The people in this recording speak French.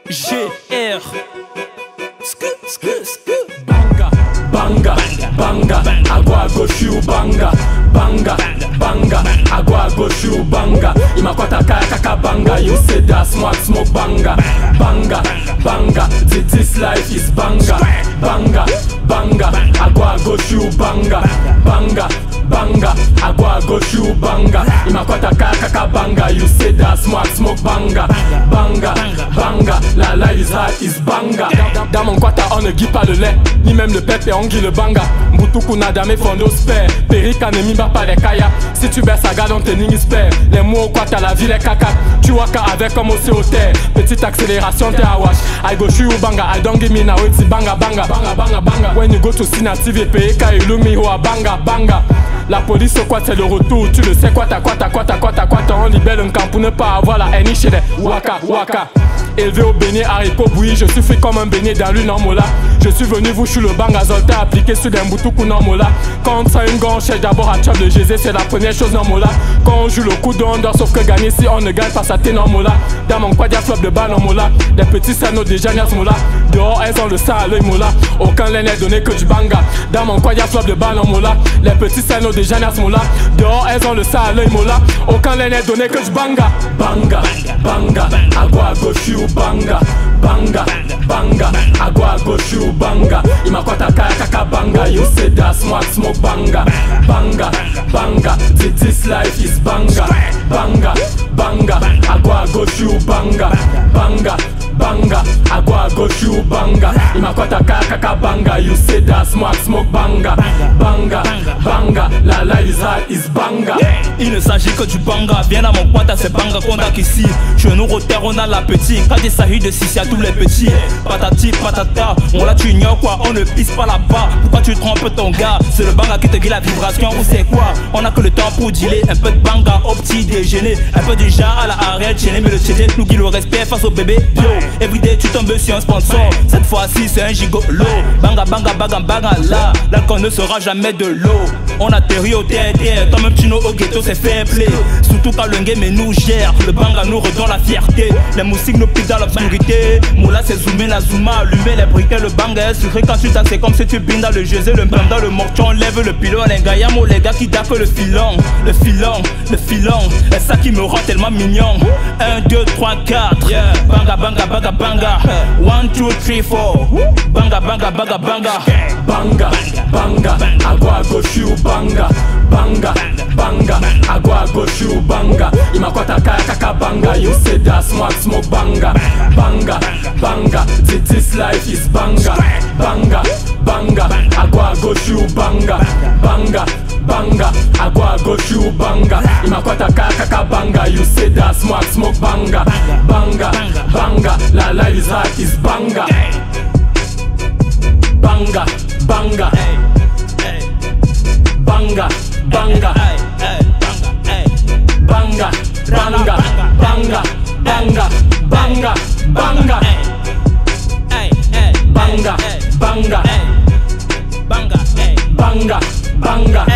GR Banga Banga Banga Agua goshu Banga Banga Banga Agua goshu Banga Imakwata kaka Banga. You say that smoke Banga Banga Banga. This life is Banga Banga Banga Agua goshu Banga Banga Banga Agua goshu Banga Imakwata kaka Banga. You say that smoke Banga Banga Banga. La life is hard is Banga. Dans mon quata on ne guide pas le lait ni même le pep et on guide le Banga. Mbutuku nadame fondo spare Perika ne mimba pas les kaya. Si tu baisses saga dans tes niggas spare. Les mots quoi t'as la vie les caca. Tu vois qu'avec comme aussi au terre. Petite accélération t'es à wash. I go shoot Banga. I don't give me now it's Banga Banga Banga Banga Banga. When you go to Sina TV Perika you look me who a Banga Banga. La police quoi c'est le retour. Tu le sais quoi t'as on libère un camp pour ne pas avoir la haine chez les waka waka. Élevé au béni, haricot bouilli, je suis fait comme un béni dans l'unormola. Je suis venu vous chou le Banga Zolta appliqué sur des Mbutuku normola. Quand on une gant, on cherche d'abord à chop de Jésus, c'est la première chose normola. Quand on joue le coup d'on dort, sauf que gagner si on ne gagne pas ça t'es normola. Dans mon quad y'a flop de bas normola. Des petits sanots déjà nias mola. Dehors elles ont le sang à l'œil mola. Aucun lait n'est donné que du Banga. Dans mon quad y'a flop de bas normola. Les petits sanots déjà nias mola. Dehors elles ont le sang à l'œil mola. Aucun lait n'est donné que du Banga. Banga Banga Agua goshu Banga Banga Banga Agua goshu Banga Imakwata kaka Banga. You say that smoke Banga Banga Banga. This life is Banga Banga Banga Agua goshu Banga Banga Banga Agua goshu Banga Imakwata kaka Banga. You say that smoke Banga Banga Banga. La life is hard is Banga. Il ne s'agit que du Banga. Viens à mon quata c'est Banga qu'on a qu'ici. Genou au terre on a l'appétit. Quand il s'agit de Sissi à tous les petits. Patati patata. On là tu ignores quoi. On ne pisse pas là-bas. Pourquoi tu trompes ton gars? C'est le Banga qui te guide la vibration ou c'est quoi? On a que le temps pour dealer. Un peu de Banga au petit déjeuner. Un peu du genre à la Ariel Chéné. Mais le Chéné nous guide le respect face au bébé. Yo, everyday tu tombes sur un sponsor. Cette fois-ci c'est un gigolo. Banga Banga Banga Banga là. L'alcool ne sera jamais de l'eau. On atterrit au terre. Comme un petit no au ghetto c'est fair play. Surtout quand le game nous gère. Le Banga nous redonne la fierté. Les moustiques nous piquent dans l'obscurité. Moula c'est zoomer la zooma. Allumer les briquets. Le Banga est sucré quand tu taxes. C'est comme si tu bines dans le jeu. Le pain dans le morceau. On lève le pilon. Les gars yamo les gars qui daffent le filon. Le filon. Le filon. C'est ça qui me rend tellement mignon. 1, 2, 3, 4 yeah. Banga Banga Banga Banga 1, 2, 3, 4 Banga Banga Banga Banga Banga Banga Agua goshu Banga Banga Banga Agua goshu Banga Imakwata kaka Banga. You say that smoke Banga Banga Banga. This life is Banga Banga Banga Agua goshu Banga Banga Banga Agua goshu Banga Imakwata kaka Banga. You say that smoke Banga Banga Banga. La life is hard is Banga Banga Banga Banga Banga Banga Banga Banga Banga Banga Banga Banga Banga Banga Banga